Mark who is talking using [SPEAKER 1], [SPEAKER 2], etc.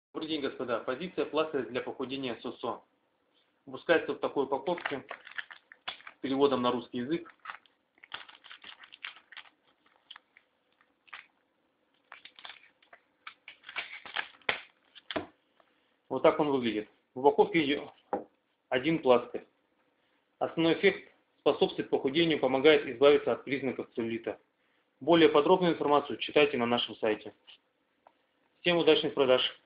[SPEAKER 1] Добрый день, господа. Позиция пластыря для похудения СОСО. Выпускается в такой упаковке с переводом на русский язык. Вот так он выглядит. В упаковке один пластырь. Основной эффект: способствует похудению, помогает избавиться от признаков целлюлита. Более подробную информацию читайте на нашем сайте. Всем удачных продаж!